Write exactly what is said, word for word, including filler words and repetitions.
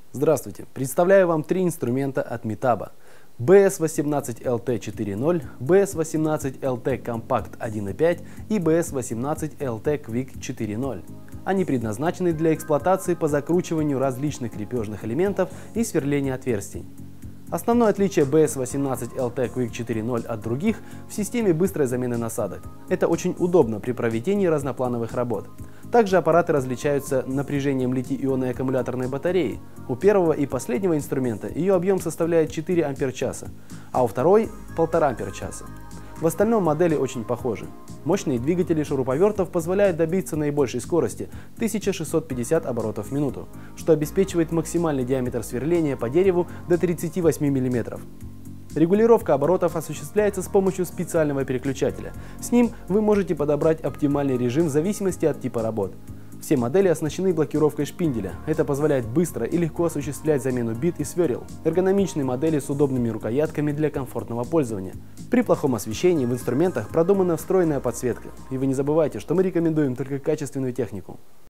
Здравствуйте! Представляю вам три инструмента от Metabo: би эс восемнадцать эл ти четыре ноль, би эс восемнадцать эл ти Compact один и пять и би эс восемнадцать эл ти Quick четыре ноль. Они предназначены для эксплуатации по закручиванию различных крепежных элементов и сверления отверстий. Основное отличие би эс восемнадцать эл ти Quick четыре ноль от других в системе быстрой замены насадок. Это очень удобно при проведении разноплановых работ. Также аппараты различаются напряжением литий-ионной аккумуляторной батареи. У первого и последнего инструмента ее объем составляет четыре ампер-часа, а у второй – полтора ампер-часа. В остальном модели очень похожи. Мощные двигатели шуруповертов позволяют добиться наибольшей скорости – тысяча шестьсот пятьдесят оборотов в минуту, что обеспечивает максимальный диаметр сверления по дереву до тридцати восьми миллиметров. Регулировка оборотов осуществляется с помощью специального переключателя. С ним вы можете подобрать оптимальный режим в зависимости от типа работ. Все модели оснащены блокировкой шпинделя. Это позволяет быстро и легко осуществлять замену бит и сверел. Эргономичные модели с удобными рукоятками для комфортного пользования. При плохом освещении в инструментах продумана встроенная подсветка. И вы не забывайте, что мы рекомендуем только качественную технику.